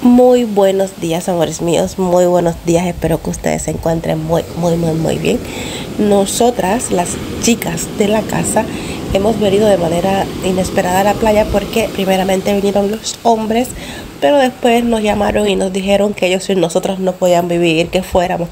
Muy buenos días, amores míos, muy buenos días, espero que ustedes se encuentren muy bien. Nosotras, las chicas de la casa, hemos venido de manera inesperada a la playa porque primeramente vinieron los hombres, pero después nos llamaron y nos dijeron que ellos y nosotros no podían vivir, que fuéramos.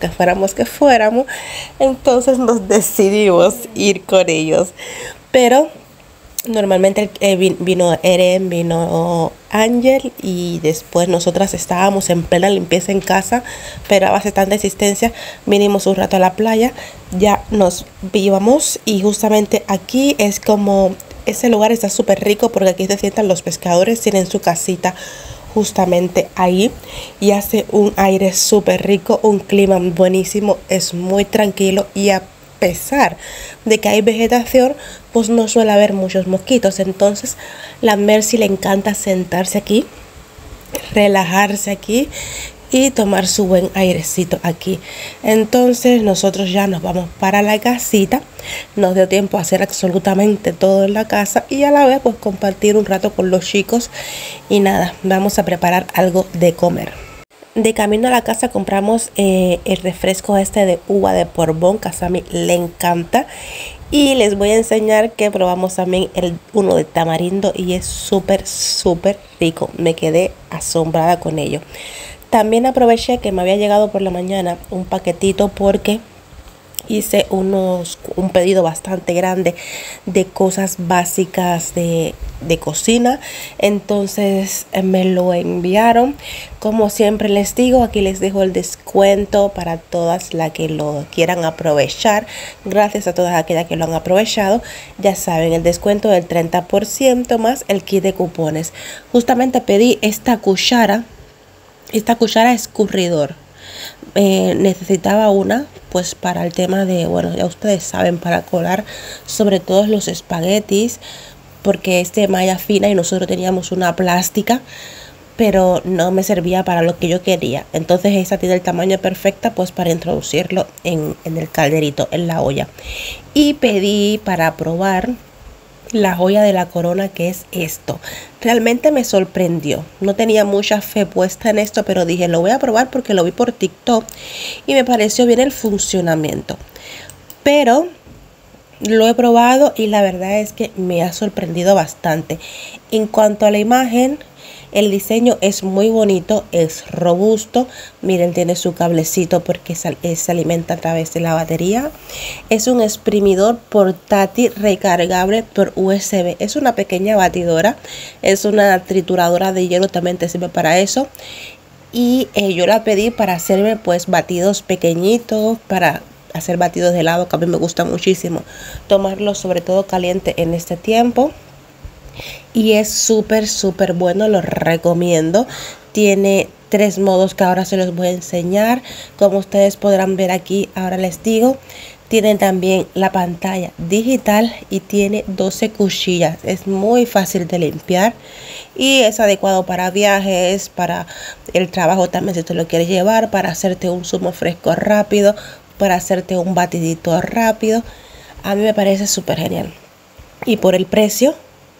Entonces nos decidimos ir con ellos, pero normalmente vino Eren, vino Ángel y después nosotras estábamos en plena limpieza en casa, pero a base de tanta existencia vinimos un rato a la playa, ya nos íbamos y justamente aquí es como, ese lugar está súper rico porque aquí se sientan los pescadores, tienen su casita justamente ahí y hace un aire súper rico, un clima buenísimo, es muy tranquilo y a pesar de que hay vegetación, pues no suele haber muchos mosquitos. Entonces la Mercy le encanta sentarse aquí, relajarse aquí y tomar su buen airecito aquí. Entonces nosotros ya nos vamos para la casita, nos dio tiempo a hacer absolutamente todo en la casa y a la vez pues compartir un rato con los chicos y nada, vamos a preparar algo de comer. De camino a la casa compramos el refresco este de uva de Porbón, que a Sammy le encanta. Y les voy a enseñar que probamos también uno de tamarindo y es súper rico. Me quedé asombrada con ello. También aproveché que me había llegado por la mañana un paquetito porque hice un pedido bastante grande de cosas básicas de cocina. Entonces me lo enviaron. Como siempre les digo, aquí les dejo el descuento para todas las que lo quieran aprovechar. Gracias a todas aquellas que lo han aprovechado. Ya saben, el descuento del 30% más el kit de cupones. Justamente pedí esta cuchara escurridor. Necesitaba una pues para el tema de, bueno, ya ustedes saben, para colar sobre todo los espaguetis, porque es de malla fina y nosotros teníamos una plástica, pero no me servía para lo que yo quería. Entonces esta tiene el tamaño perfecta pues para introducirlo en el calderito, en la olla. Y pedí para probar la joya de la corona, que es esto. Realmente me sorprendió, no tenía mucha fe puesta en esto, pero dije lo voy a probar porque lo vi por TikTok y me pareció bien el funcionamiento, pero lo he probado y la verdad es que me ha sorprendido bastante. En cuanto a la imagen, el diseño es muy bonito, es robusto. Miren, tiene su cablecito porque se alimenta a través de la batería. Es un exprimidor portátil recargable por USB. Es una pequeña batidora. Es una trituradora de hielo, también te sirve para eso. Y yo la pedí para hacerme pues batidos pequeñitos, para hacer batidos de helado, que a mí me gusta muchísimo tomarlo, sobre todo caliente en este tiempo. Y es súper bueno, lo recomiendo. Tiene 3 modos que ahora se los voy a enseñar. Como ustedes podrán ver aquí, ahora les digo. Tiene también la pantalla digital y tiene 12 cuchillas. Es muy fácil de limpiar y es adecuado para viajes, para el trabajo también si tú lo quieres llevar, para hacerte un zumo fresco rápido, para hacerte un batidito rápido. A mí me parece súper genial. Y por el precio,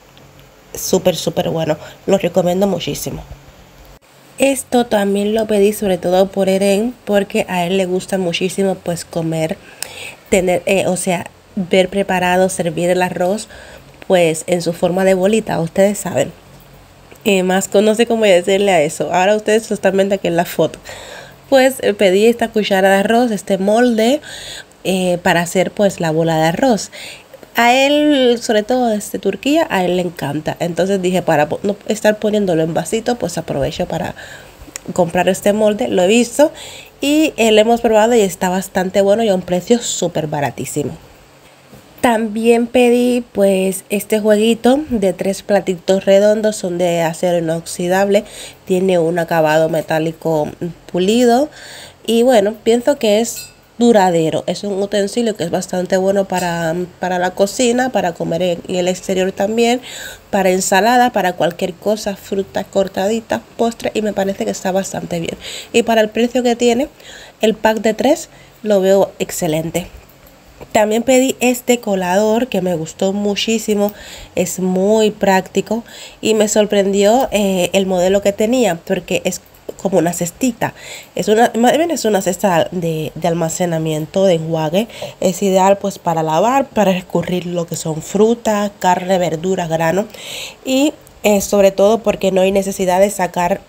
súper bueno, lo recomiendo muchísimo. Esto también lo pedí sobre todo por Eren, porque a él le gusta muchísimo pues comer, tener, ver preparado, servir el arroz pues en su forma de bolita, ustedes saben. Más no sé cómo decirle a eso, ahora ustedes lo están viendo aquí en la foto. Pues pedí esta cuchara de arroz, este molde, para hacer pues la bola de arroz. A él, sobre todo desde Turquía, a él le encanta. Entonces dije, para no estar poniéndolo en vasito, pues aprovecho para comprar este molde. Lo he visto y lo hemos probado y está bastante bueno y a un precio súper baratísimo. También pedí pues este jueguito de 3 platitos redondos, son de acero inoxidable, tiene un acabado metálico pulido y bueno, pienso que es duradero. Es un utensilio que es bastante bueno para la cocina, para comer en el exterior también, para ensalada, para cualquier cosa, fruta cortadita, postre, y me parece que está bastante bien. Y para el precio que tiene, el pack de 3 lo veo excelente. También pedí este colador que me gustó muchísimo, es muy práctico y me sorprendió el modelo que tenía porque es como una cestita, más bien es una cesta de almacenamiento de enjuague, es ideal pues para lavar, para escurrir lo que son frutas, carne, verduras, grano y sobre todo porque no hay necesidad de sacar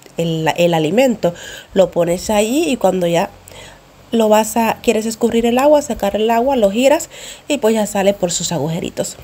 el alimento, lo pones ahí y cuando ya quieres escurrir el agua, sacar el agua, lo giras y pues ya sale por sus agujeritos.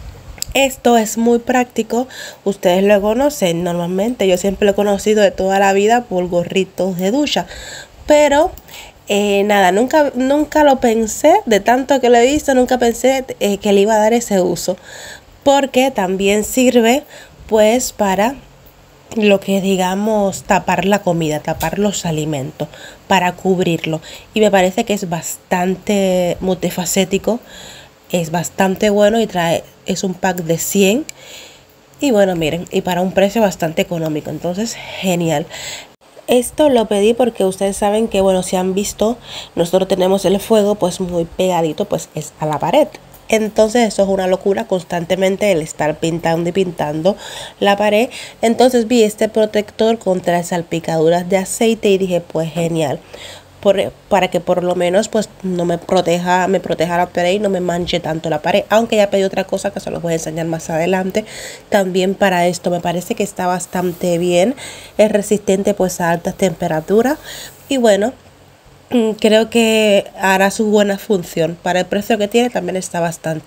Esto es muy práctico, ustedes lo conocen normalmente, yo siempre lo he conocido de toda la vida por gorritos de ducha, pero nada, nunca lo pensé, de tanto que lo he visto, nunca pensé que le iba a dar ese uso, porque también sirve pues para lo que digamos tapar la comida, tapar los alimentos, para cubrirlo. Y me parece que es bastante multifacético, es bastante bueno y es un pack de 100. Y bueno, miren, y para un precio bastante económico, entonces genial. Esto lo pedí porque ustedes saben que, bueno, si han visto, nosotros tenemos el fuego pues muy pegadito pues es a la pared. Entonces eso es una locura constantemente el estar pintando y pintando la pared. Entonces vi este protector contra salpicaduras de aceite y dije pues genial. Para que por lo menos pues no me proteja la pared y no me manche tanto la pared. Aunque ya pedí otra cosa que se los voy a enseñar más adelante. También para esto me parece que está bastante bien. Es resistente pues a altas temperaturas. Y bueno, creo que hará su buena función. Para el precio que tiene también está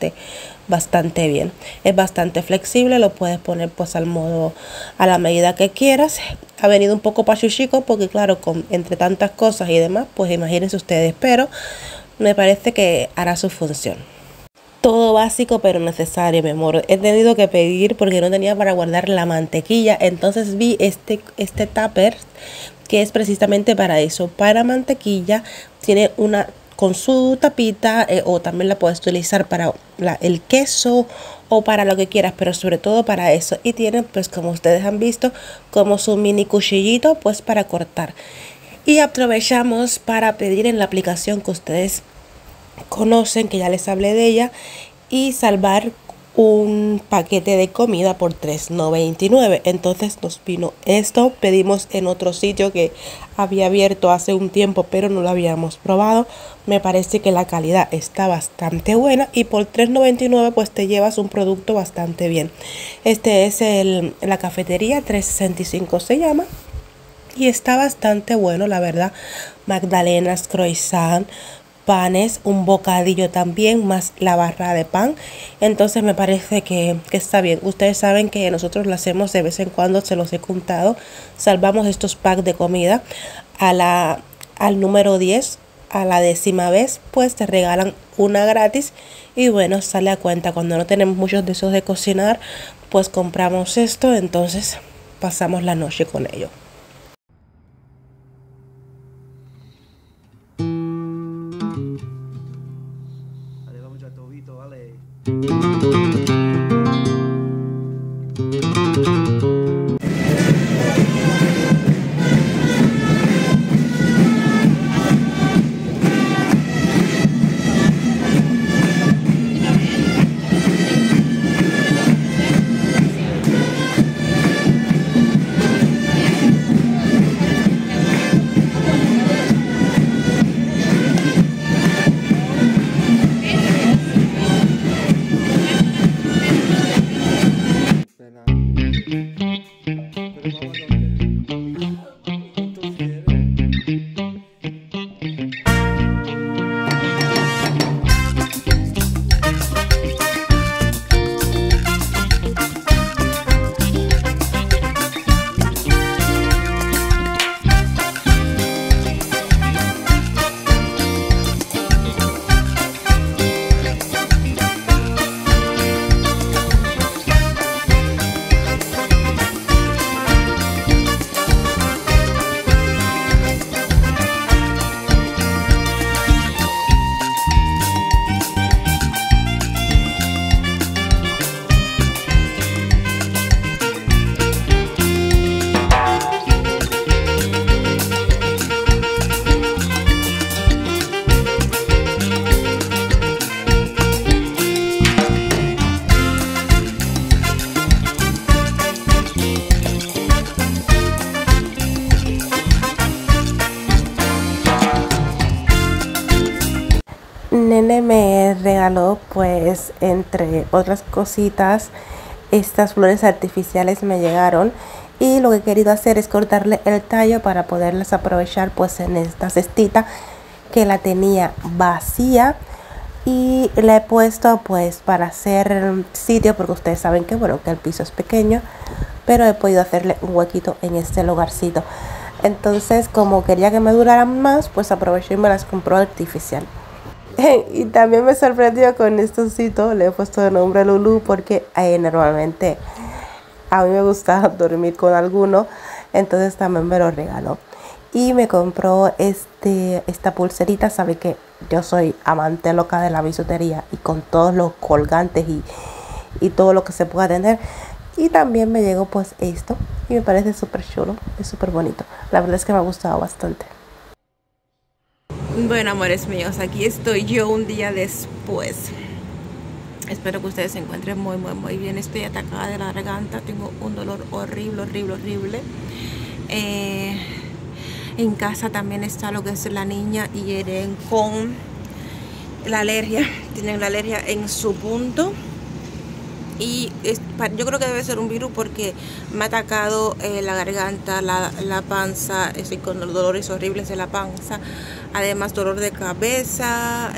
bastante bien. Es bastante flexible, lo puedes poner pues al modo, a la medida que quieras. Ha venido un poco pachuchico porque claro, entre tantas cosas y demás, pues imagínense ustedes, pero me parece que hará su función. Todo básico pero necesario, mi amor. He tenido que pedir porque no tenía para guardar la mantequilla, entonces vi este tupper que es precisamente para eso, para mantequilla. Tiene una con su tapita o también la puedes utilizar para el queso o para lo que quieras, pero sobre todo para eso. Y tiene pues como ustedes han visto como su mini cuchillito pues para cortar. Y aprovechamos para pedir en la aplicación que ustedes conocen, que ya les hablé de ella, y salvar un paquete de comida por $3.99. Entonces nos vino esto. Pedimos en otro sitio que había abierto hace un tiempo pero no lo habíamos probado. Me parece que la calidad está bastante buena y por $3.99 pues te llevas un producto bastante bien. Este es la cafetería 365 se llama y está bastante bueno, la verdad. Magdalenas, croissant, panes, un bocadillo también, más la barra de pan. Entonces me parece que está bien. Ustedes saben que nosotros lo hacemos de vez en cuando, se los he contado. Salvamos estos packs de comida al número 10, a la 10ª vez, pues te regalan una gratis. Y bueno, sale a cuenta. Cuando no tenemos muchos deseos de cocinar, pues compramos esto. Entonces pasamos la noche con ello. Irene me regaló, pues, entre otras cositas, estas flores artificiales me llegaron. Y lo que he querido hacer es cortarle el tallo para poderlas aprovechar, pues, en esta cestita que la tenía vacía. Y la he puesto, pues, para hacer sitio, porque ustedes saben que, bueno, que el piso es pequeño, pero he podido hacerle un huequito en este lugarcito. Entonces, como quería que me duraran más, pues aproveché y me las compró artificial. Y también me sorprendió con este osito, le he puesto de nombre Lulu porque normalmente a mí me gusta dormir con alguno, entonces también me lo regaló. Y me compró esta pulserita, sabe que yo soy amante loca de la bisutería y con todos los colgantes y todo lo que se pueda tener. Y también me llegó pues esto y me parece súper chulo, es súper bonito. La verdad es que me ha gustado bastante. Bueno, amores míos, aquí estoy yo un día después. Espero que ustedes se encuentren muy bien. Estoy atacada de la garganta, tengo un dolor horrible. En casa también está lo que es la niña y Eren con la alergia. Tienen la alergia en su punto. Y yo creo que debe ser un virus porque me ha atacado la garganta, la panza. Estoy con dolores horribles de la panza. Además dolor de cabeza,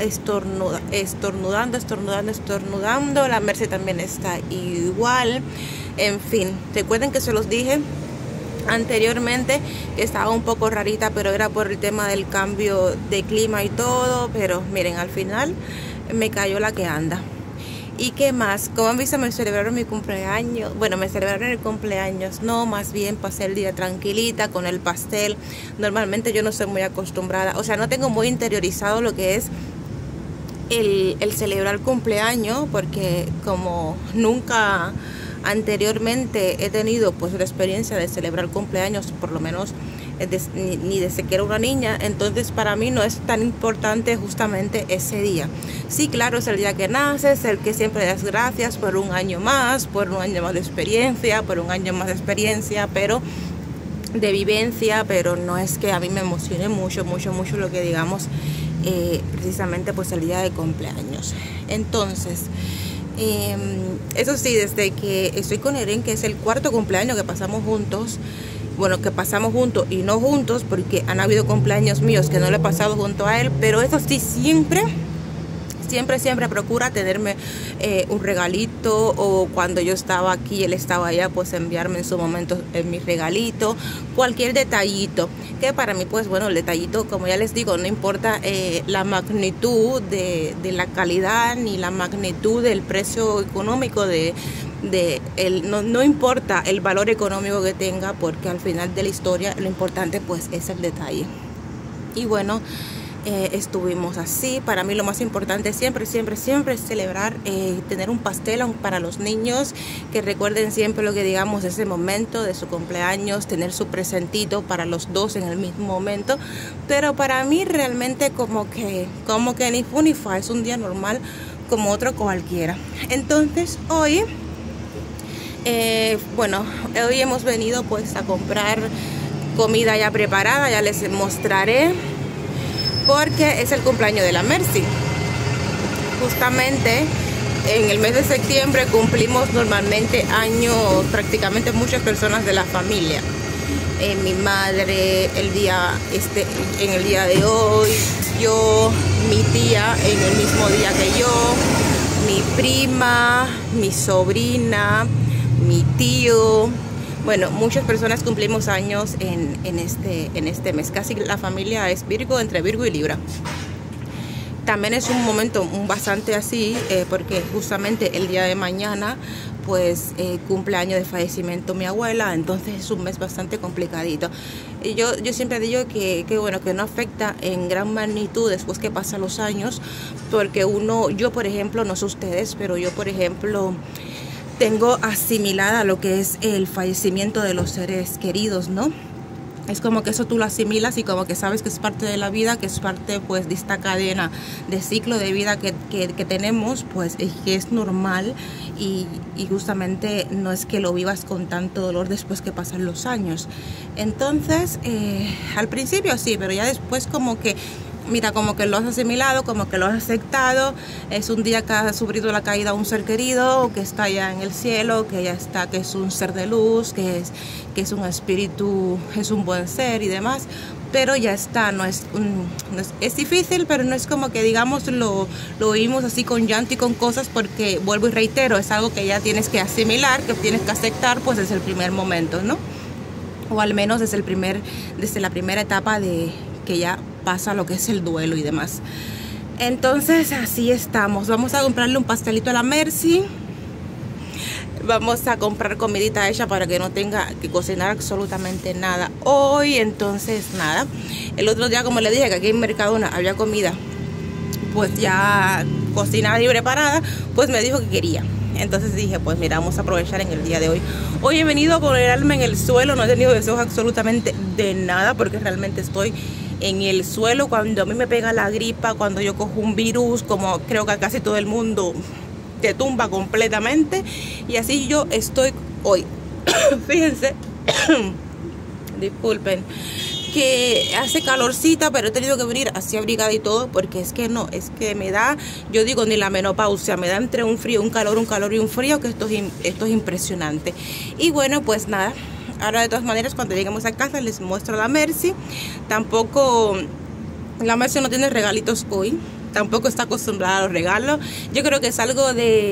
estornudando. La Merce también está igual. En fin, recuerden que se los dije anteriormente que estaba un poco rarita, pero era por el tema del cambio de clima y todo. Pero miren, al final me cayó la que anda. ¿Y qué más? Como han visto, me celebraron mi cumpleaños. Bueno, me celebraron el cumpleaños. No, más bien pasé el día tranquilita con el pastel. Normalmente yo no soy muy acostumbrada. O sea, no tengo muy interiorizado lo que es el celebrar el cumpleaños. Porque como nunca anteriormente he tenido pues la experiencia de celebrar cumpleaños, por lo menos ni desde que era una niña, entonces para mí no es tan importante justamente ese día. Sí, claro, es el día que naces, el que siempre das gracias por un año más, de experiencia, pero de vivencia, pero no es que a mí me emocione mucho lo que digamos precisamente pues el día de cumpleaños. Entonces eso sí, desde que estoy con Eren, que es el cuarto cumpleaños que pasamos juntos. Bueno, que pasamos juntos y no juntos, porque han habido cumpleaños míos que no lo he pasado junto a él, pero eso sí, siempre procura tenerme un regalito, o cuando yo estaba aquí, él estaba allá, pues enviarme en su momento mi regalito, cualquier detallito, que para mí, pues bueno, el detallito, como ya les digo, no importa la magnitud de la calidad, ni la magnitud del precio económico no importa el valor económico que tenga, porque al final de la historia lo importante pues es el detalle. Y bueno, estuvimos así. Para mí lo más importante siempre es celebrar, tener un pastel para los niños, que recuerden siempre lo que digamos ese momento de su cumpleaños, tener su presentito para los dos en el mismo momento. Pero para mí realmente como que ni fu ni fa, es un día normal como otro cualquiera. Entonces hoy hoy hemos venido pues a comprar comida ya preparada, ya les mostraré, porque es el cumpleaños de la Mercy. Justamente en el mes de septiembre cumplimos normalmente años, prácticamente muchas personas de la familia. Mi madre en el día de hoy, yo, mi tía en el mismo día que yo, mi prima, mi sobrina, mi tío. Bueno, muchas personas cumplimos años en este mes. Casi la familia es Virgo, entre Virgo y Libra. También es un momento bastante así, porque justamente el día de mañana pues cumple año de fallecimiento mi abuela, entonces es un mes bastante complicadito. Y yo siempre digo que bueno, que no afecta en gran magnitud después que pasan los años, porque yo por ejemplo, no sé ustedes, pero yo por ejemplo tengo asimilada lo que es el fallecimiento de los seres queridos, ¿no? Es como que eso tú lo asimilas y como que sabes que es parte de la vida, que es parte pues de esta cadena de ciclo de vida que tenemos, pues que es normal y justamente no es que lo vivas con tanto dolor después que pasan los años. Entonces, al principio sí, pero ya después como que mira, como que lo has asimilado, como que lo has aceptado. Es un día que has sufrido la caída de un ser querido, que está ya en el cielo, que ya está, que es un ser de luz, que es un espíritu, es un buen ser y demás. Pero ya está, es difícil, pero no es como que digamos lo oímos así con llanto y con cosas, porque vuelvo y reitero, es algo que ya tienes que asimilar, que tienes que aceptar, pues desde el primer momento, ¿no? O al menos desde la primera etapa de que ya pasa lo que es el duelo y demás. Entonces así estamos. Vamos a comprarle un pastelito a la Mercy. Vamos a comprar comidita hecha para que no tenga que cocinar absolutamente nada hoy. Entonces nada, el otro día, como le dije, que aquí en Mercadona había comida pues ya cocinada y preparada, pues me dijo que quería. Entonces dije, pues mira, vamos a aprovechar en el día de hoy. Hoy he venido con el alma en el suelo, no he tenido deseos absolutamente de nada, porque realmente estoy en el suelo. Cuando a mí me pega la gripa, cuando yo cojo un virus, como creo que a casi todo el mundo, te tumba completamente. Y así yo estoy hoy. Fíjense, disculpen, que hace calorcita, pero he tenido que venir así abrigada y todo, porque es que no, es que me da, yo digo, ni la menopausia, me da entre un frío, un calor y un frío, que esto es impresionante. Y bueno, pues nada, ahora de todas maneras cuando lleguemos a casa les muestro a la Mercy. Tampoco, la Mercy no tiene regalitos hoy, tampoco está acostumbrada a los regalos. Yo creo que es algo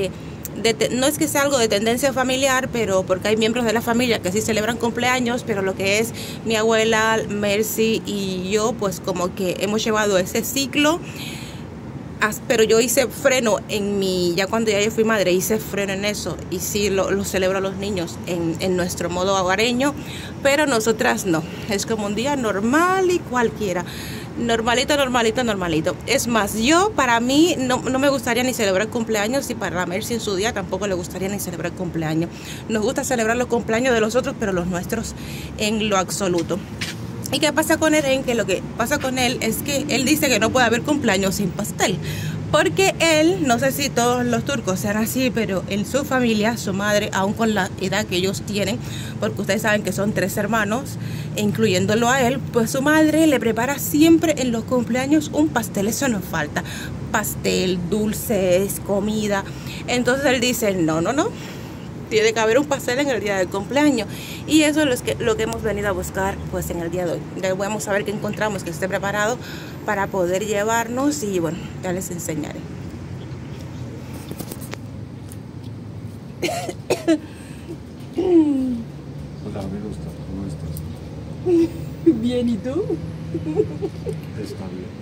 no es que sea algo de tendencia familiar, pero porque hay miembros de la familia que sí celebran cumpleaños, pero lo que es mi abuela, Mercy y yo, pues como que hemos llevado ese ciclo. Pero yo hice freno ya cuando ya yo fui madre, hice freno en eso, y sí lo celebro a los niños en nuestro modo hogareño, pero nosotras no, es como un día normal y cualquiera. Normalito, normalito, normalito. Es más, para mí no me gustaría ni celebrar cumpleaños, y para la Mercy en su día tampoco le gustaría ni celebrar cumpleaños. Nos gusta celebrar los cumpleaños de los otros, pero los nuestros en lo absoluto. ¿Y qué pasa con él? Lo que pasa con él es que él dice que no puede haber cumpleaños sin pastel. Porque él, no sé si todos los turcos sean así, pero en su familia, su madre, aún con la edad que ellos tienen, porque ustedes saben que son 3 hermanos, incluyéndolo a él, pues su madre le prepara siempre en los cumpleaños un pastel. Eso no falta. Pastel, dulces, comida. Entonces él dice, no, tiene que haber un pastel en el día del cumpleaños. Y eso es lo que hemos venido a buscar pues en el día de hoy. Ya vamos a ver qué encontramos que esté preparado para poder llevarnos, y bueno, ya les enseñaré. Hola, me gusta. ¿Cómo estás? Bien, ¿y tú? Está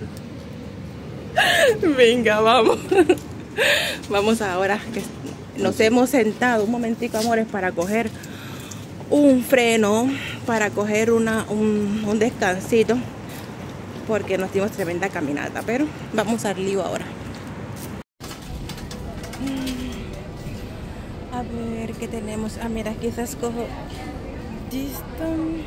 bien. Venga, vamos. Vamos ahora, que nos hemos sentado un momentico, amores, para coger un freno, para coger un descansito, porque nos dimos tremenda caminata. Pero vamos al lío ahora. A ver qué tenemos. Ah, mira, quizás cojo Diston.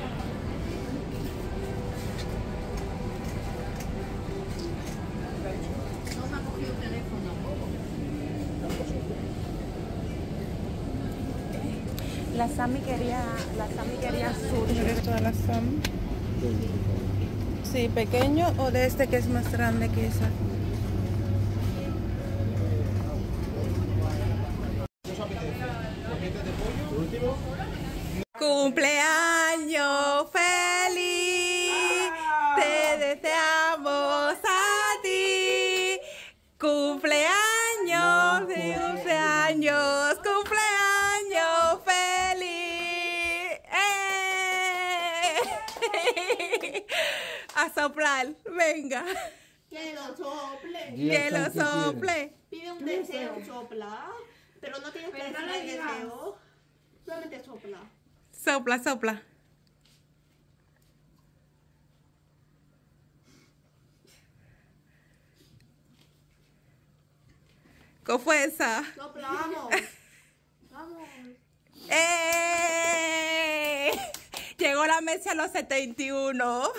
La Sami quería sushi. Toda la Sami. Sí, pequeño, o de este que es más grande que esa. ¡Cumpleaños feliz! ¡Te deseamos a ti! ¡Cumpleaños! ¡Cumpleaños! ¡Cumpleaños feliz! ¡Eh! A soplar, venga. Que lo sople. Que lo sople. Pide un deseo, sopla. Pero no tienes que decir el deseo. Solamente sopla. Sopla, sopla. Con fuerza. Soplamos. Vamos. ¡Eh! Llegó la mesa a los 71.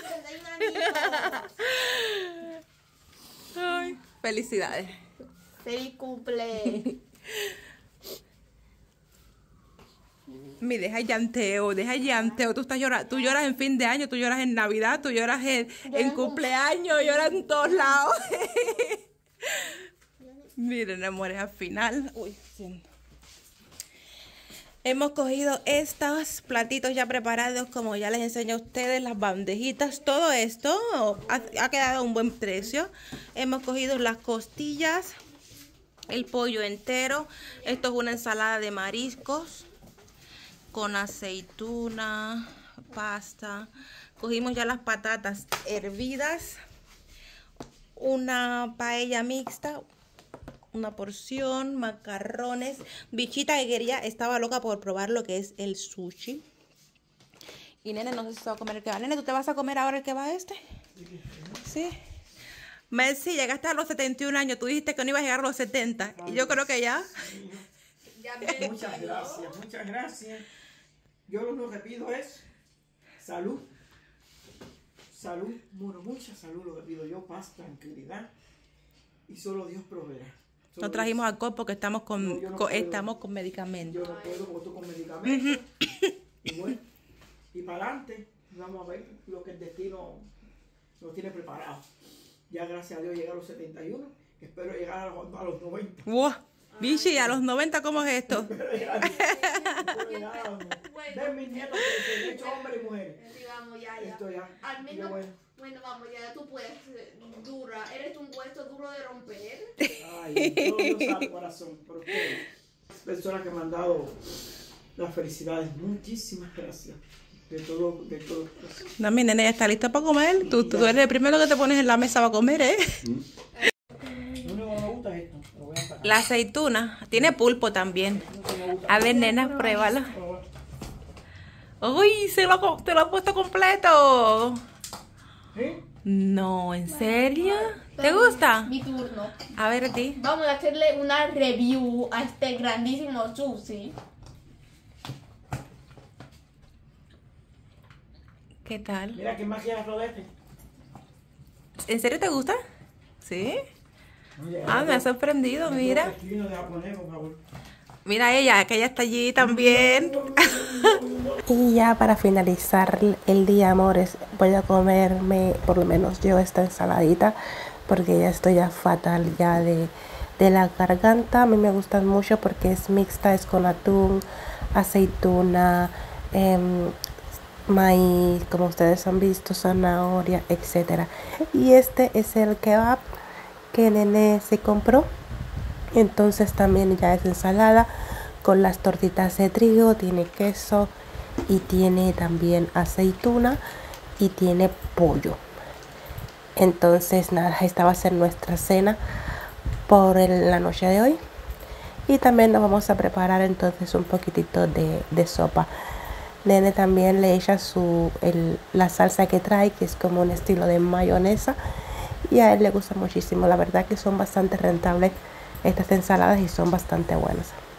Ay, felicidades. Feliz cumple. Mi, deja el llanteo, deja el llanteo. Tú lloras en fin de año, tú lloras en Navidad, tú lloras en cumpleaños, lloras en todos lados. Miren, amores, al final. Uy, siento. Hemos cogido estos platitos ya preparados, como ya les enseñé a ustedes, las bandejitas, todo esto ha quedado a un buen precio. Hemos cogido las costillas, el pollo entero. Esto es una ensalada de mariscos con aceituna, pasta. Cogimos ya las patatas hervidas, una paella mixta, una porción, macarrones. Bichita que quería, estaba loca por probar lo que es el sushi. Y Nene no sé si se va a comer el que va. Nene, ¿tú te vas a comer ahora el que va este? Sí. Messi, llegaste a los 71 años. Tú dijiste que no ibas a llegar a los 70. Y yo creo que ya. Muchas gracias, muchas gracias. Yo lo único que pido es salud. Salud, mucha salud lo que pido yo, paz, tranquilidad. Y solo Dios proveerá. No trajimos alcohol porque estamos con, estamos con medicamentos. Yo no puedo porque estoy con medicamentos. Y bueno, y para adelante, vamos a ver lo que el destino nos tiene preparado. Ya gracias a Dios llegué a los 71, espero llegar a los 90. ¡Wow! Bichi, ¿a los 90 cómo es esto? Espero llegar a los 90. Ven mis nietos que se han hecho hombres y mujeres. Sí, vamos, ya. Esto ya. Al menos, bueno, vamos, ya tú puedes, dura. Eres un puesto duro de romper. Ay, todo Dios sabe corazón. Pero ustedes, personas que me han dado las felicidades, muchísimas gracias. De todo. No, mi nene ya está lista para comer. Tú eres el primero que te pones en la mesa para comer, ¿eh? Lo único que me gusta es esto. Lo voy a sacar. La aceituna. Tiene pulpo también. A ver, nena, pruébalo. ¡Uy! Te lo ha puesto completo. ¿Sí? No, ¿en serio? ¿Te gusta? Mi turno. A ver, a ti. Vamos a hacerle una review a este grandísimo sushi. ¿Qué tal? Mira, ¿quién más quiere rodete? ¿En serio te gusta? ¿Sí? Ah, me ha sorprendido, mira. Mira ella, que ella está allí también. Y ya para finalizar el día, amores, voy a comerme por lo menos yo esta ensaladita, porque ya estoy ya fatal ya de la garganta. A mí me gustan mucho porque es mixta, es con atún, aceituna, maíz, como ustedes han visto, zanahoria, etcétera. Y este es el kebab que Nene se compró. Entonces también ya es ensalada con las tortitas de trigo, tiene queso y tiene también aceituna y tiene pollo. Entonces nada, esta va a ser nuestra cena por la noche de hoy. Y también nos vamos a preparar entonces un poquitito de sopa. Nene también le echa la salsa que trae, que es como un estilo de mayonesa, y a él le gusta muchísimo. La verdad que son bastante rentables estas ensaladas y son bastante buenas.